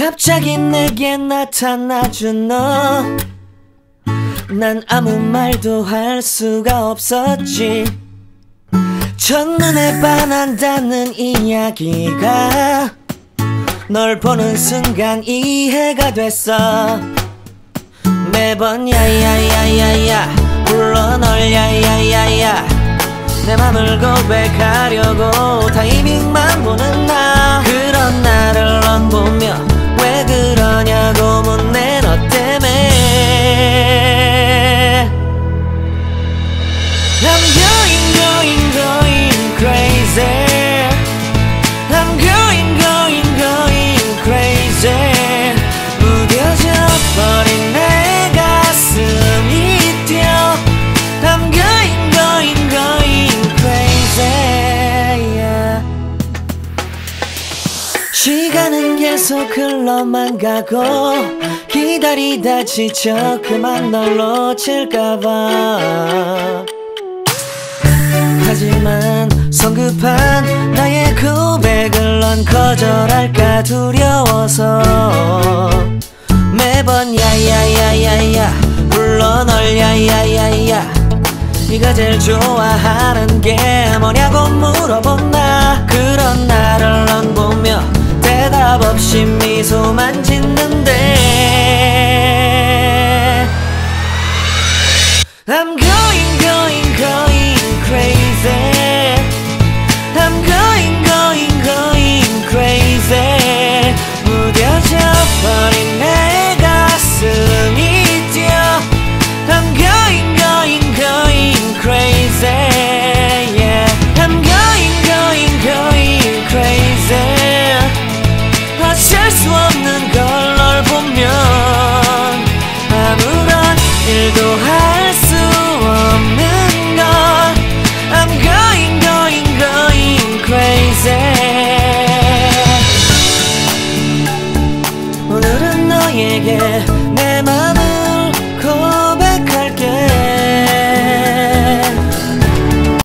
갑자기 내게 나타나준 너, 난 아무 말도 할 수가 없었지. 첫눈에 반한다는 이야기가 널 보는 순간 이해가 됐어. 매번 야야야야야 불러 널 야야야야, 내 맘을 고백하려고 타이밍만 보는 나. 그런 나를 넌 보며 왜 그러냐고 묻네. 너 때문에 I'm going going going crazy. I'm going going going crazy. 무뎌져 버린 내 가슴이 뛰어. I'm going going going crazy, yeah. 시간은 계속 흘러만 가고 기다리다 지쳐 그만 널 놓칠까봐. 하지만 성급한 나의 고백을 넌 거절할까 두려워서 매번 야야야야야 불러 널 야야야야. 네가 제일 좋아하는 게 뭐냐고 물어본 나. 그런 나를 넌 보며 대답 없이 미소만 짓는데 I'm going going going crazy. I'm going going going crazy. 무뎌져 버린 내 가슴이 뛰어. I'm going going going crazy, yeah. I'm going going going crazy. 어쩔 수 없는 걸 널 보면 아무런 일도 할 수 없는 걸. I'm going going going crazy. 오늘은 너에게 내 맘을